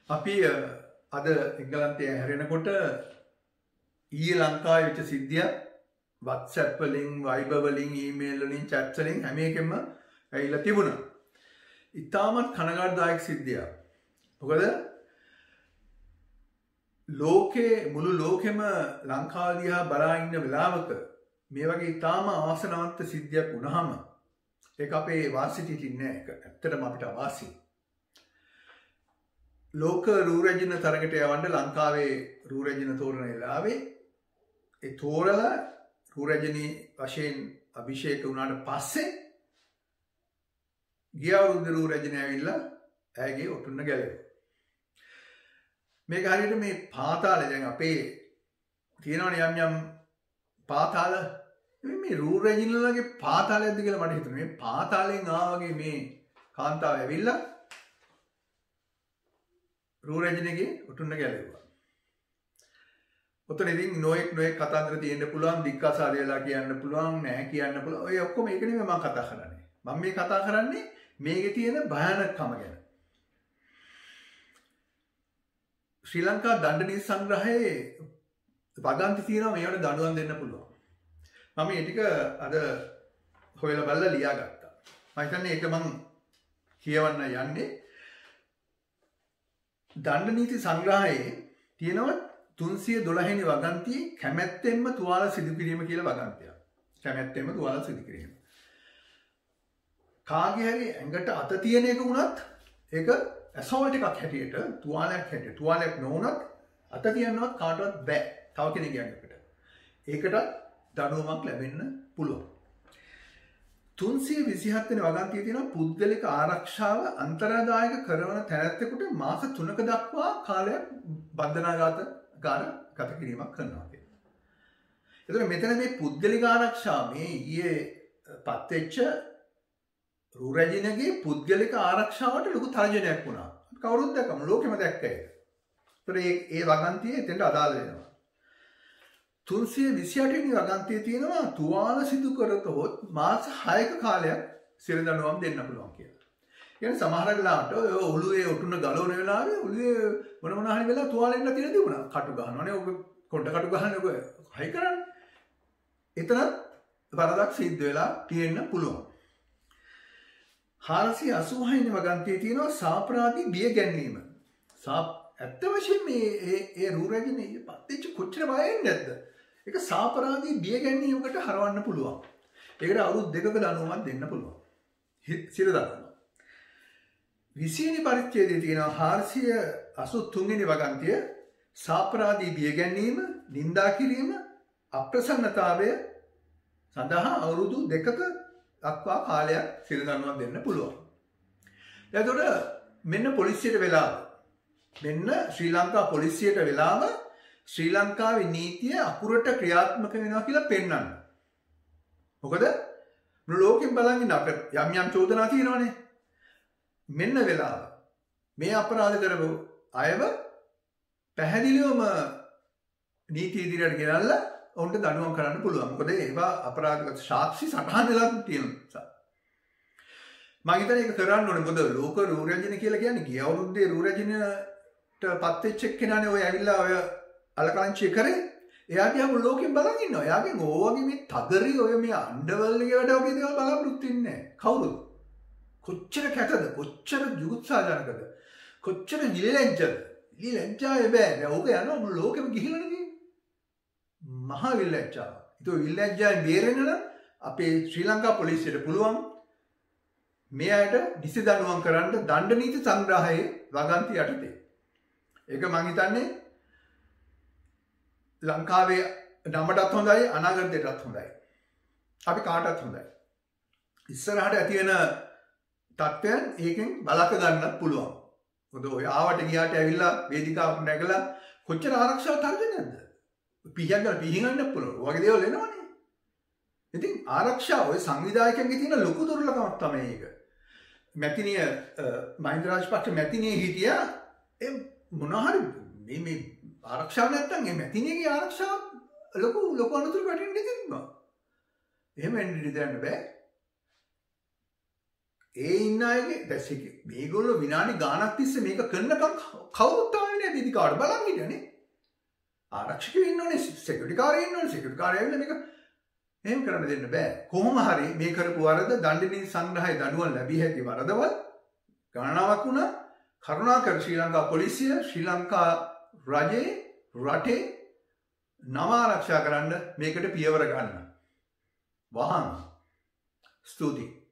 අපි අද එංගලන්තයේ හැරෙනකොට ඊයේ ලංකාවේ වෙච්ච සිද්ධියක් WhatsApp වලින් Viber වලින් ඊමේල් වලින් chat වලින් හැම එකෙම ඇවිල්ලා තිබුණා. ඉතාමත් කනගාටුදායක සිද්ධියක්. මොකද මුළු ලෝකෙම ලංකාව දිහා බලා ඉන්න වෙලාවක මේ වගේ ඉතාම ආසනාවන්ත සිද්ධියක් වුණාම ඒක අපේ වාසියට ඉන්නේ නැහැ. ඒක ඇත්තටම අපිට අවාසි. ලෝක රූරජින තරගට යවන්න ලංකාවේ රූරජින තෝරන වෙලාවේ ඒ තෝරලා රූරජිනී වශයෙන් අභිෂේක වුණාට පස්සේ ගිය අවුරුද්දේ රූරජිනී ඇවිල්ලා ඇයගේ ඔටුන්න ගැලෙව්වා. මේක හරියට මේ පාතාලේ දැන් අපේ තියෙනවනේ යම් පාතාල මේ රූරජිනීලගේ පාතාලයක්ද කියලා මට හිතුණා. මේ පාතාලෙන් ආවගේ මේ කාන්තාව ඇවිල්ලා රූරජිනගේ ඔටුන්න ගැලෙව්වා. ඔතන ඉතින් නොයෙක් කතාන්දර තියෙන්න පුළුවන්, දික්කසාරය වෙලා කියන්න පුළුවන්, නැහැ කියන්න පුළුවන්. ඔය ඔක්කොම ඒක නෙමෙයි මම කතා කරන්නේ. මම මේ කතා කරන්නේ මේකේ තියෙන භයානකකම ගැන. ශ්‍රී ලංකා දණ්ඩ නීති සංග්‍රහයේ වගන්ති තියෙනවා මේවට දඬුවම් දෙන්න පුළුවන්. මම මේ ටික අද හොයලා බලලා ලියාගත්තා. මම හිතන්නේ ඒක මම කියවන්න යන්නේ. දණ්ඩ නීති සංග්‍රහයේ තියෙනවා 312 වෙනි වගන්තියේ කැමැත්තෙන්ම තුවාල සිදු කිරීම කියලා වගන්තියක්. කැමැත්තෙන්ම තුවාල සිදු කිරීම. කාගේ හරි ඇඟට අත තියෙන එක වුණත් ඒක ඇසෝල්ට් එකක් හැටියට තුවාලයක් නොවුනත් අත තියන්නවත් කාටවත් බෑ. තව කෙනෙක්ගේ ඇඟකට. ඒකට දඬුවමක් ලැබෙන්න පුළුවන්. 327 වෙනි වගන්තියේ තියෙනවා පුද්ගලික ආරක්ෂාව අන්තරාදායක කරන තැනැත්තෙකුට මාස 3ක දක්වා කාලයක් බන්ධනාගත ගත කිරීමක් කරනවා කියලා. එතකොට මෙතන මේ පුද්ගලික ආරක්ෂාව මේ ඊයේ පත්වෙච්ච රූරජිනගේ පුද්ගලික ආරක්ෂාවට ලොකු තර්ජනයක් වුණා. කවුරුත් දැක්කම ලෝකෙම දැක්ක ඒක. ඒතර ඒ වගන්තියේ එතෙන්ට අදාළ වෙනවා. 328 වෙනි වගන්තියේ තියෙනවා තුවාල සිදු කරතොත් මාස 6ක කාලයක් සිර දඬුවම් දෙන්න පුළුවන් කියලා. කියන්නේ සමහර වෙලාවට ඔය ඔළුවේ ඔටුන ගලවන වෙලාවේ ඔළුවේ මොන හරි වෙලා තුවාලෙන්න තියෙන තිබුණා. කටු ගන්නවනේ ඔක කොණ්ඩ කටු ගහන්නේ ඔක හයි කරන්නේ. එතනත් වරදක් සිද්ධ වෙලා තියෙන්න පුළුවන්. 486 වෙනි වගන්තියේ තියෙනවා සාපරාධී බිය ගැනීම. ඇත්ත වශයෙන්ම මේ රූරජිනේ පත්වෙච්ච කොච්චර බය වෙන්නේ නැද්ද? ඒක සාපරාධී බිය ගැනීමකට හරවන්න පුළුවන්. ඒකට අවුරුදු 2ක දඬුවමක් දෙන්න පුළුවන්. සිර දඬුවම. 20 වෙනි පරිච්ඡේදයේ තියෙනවා 483 වෙනි වගන්තිය සාපරාධී බිය ගැනීම, නිඳා කිරීම, අප්‍රසන්නතාවය සඳහා අවුරුදු 2ක දක්වා කාලයක් සිර දඬුවමක් දෙන්න පුළුවන්. එතකොට මෙන්න පොලිසියට වෙලාව. මෙන්න ශ්‍රී ලංකා පොලිසියට වෙලාව ශ්‍රී ලංකාවේ නීතිය අකුරට ක්‍රියාත්මක වෙනවා කියලා පෙන්වන්න. මොකද මුළු ලෝකෙම බලන් ඉන්න අපිට යම් චෝදනා තියෙනවානේ. මෙන්න වෙලාව. මේ අපරාධ කරපු අයව පැහැදිලිවම නීති ඉදිරියට ගෙනල්ලා ඔවුන්ට දඬුවම් කරන්න පුළුවන්. මොකද ඒවා අපරාධගත සාක්ෂි සටහන් වෙලා තියෙන නිසා. මම හිතන්නේ ඒක කරන්න ඕනේ. මොකද ලෝක රූරජින කියලා කියන්නේ ගිය අවුරුද්දේ රූරජිනට පත්වෙච්ච එක්කෙනානේ ඔය ඇවිල්ලා ඔය අලකංචි කරේ. එයා දිහා මුළු ලෝකෙම බලන් ඉන්නවා. එයාගෙන් ඕවගේ මේ තගරි ඔය මේ අණ්ඩවල්ගේ වැඩ වගේ දේවල් බලාපොරොත්තු වෙන්නේ නැහැ. කවුරුද? කොච්චර කැතද? කොච්චර ජුගුත්සාජනකද? කොච්චර නිලැජ්ජද? නිලැජ්ජාවේ බෑ. දැන් ඕක යනවා මුළු ලෝකෙම ගිහිල්ලානේ තියෙන්නේ. මහා විල්ලැජ්ජාව. ඒක විල්ලැජ්ජාවෙන් බේරෙන්න නම් අපේ ශ්‍රී ලංකා පොලිසියට පුළුවන් මේ අයට නිසි දඬුවම් කරන්න දණ්ඩ නීති සංග්‍රහයේ වගන්ති යටතේ. ඒක මං හිතන්නේ ලංකාවේ නමටත් හොඳයි අනාගතයටත් හොඳයි. අපි කාටත් හොඳයි. ඉස්සරහට ඇති වෙන තත්ත්වයන් ඒකෙන් බලක ගන්නත් පුළුවන්. මොකද ඔය ආවට ගියාට ඇවිල්ලා වේදිකාවක් නැගලා කොච්චර ආරක්ෂාව තර්ජනයක්ද? පිහින් ගන්න පුළුවන්. ඔයගේ දේවල් එනවනේ. ඉතින් ආරක්ෂාව ඔය සංවිධායකයන්ගේ තියෙන ලොකු දුර්ලභමක් තමයි ඒක. මැතිනිය මහින්ද රාජපක්ෂ මැතිනිය හිටියා ඒ මොනහරි මේ ආරක්ෂාව නැත්තම් මේ මැතිනියගේ ආරක්ෂාව ලොකු අනුතුරු වැටෙන්න තිබුණා. එහෙම එන්න දෙන්න බෑ. ඒ ඉන්න අයගේ දැසික මේගොල්ලෝ විනාඩි ගානක් තිස්සේ මේක කරනකම් කවුරුත් තාන්නේ නැහැ වේදිකාවට බලන් හිටියනේ. ආරක්ෂකයෝ ඉන්නෝනේ, සිකියුරිටි කාර්යය ඉන්නෝනේ, සිකියුරිටි කාර්යය ඇවිල්ලා මේක එහෙම කරන්න දෙන්න බෑ. කොහොම හරි මේ කරපු වරද දණ්ඩනීති සංග්‍රහයේ දඩුවම් ලැබිය හැකි වරදවල් ගණනාවක් වුණා. කරුණාකර ශ්‍රී ලංකා පොලිසිය ශ්‍රී ලංකා රජයේ රටේ නම ආරක්ෂා කරන්න මේකට පියවර ගන්න. වහන් ස්තුතියි.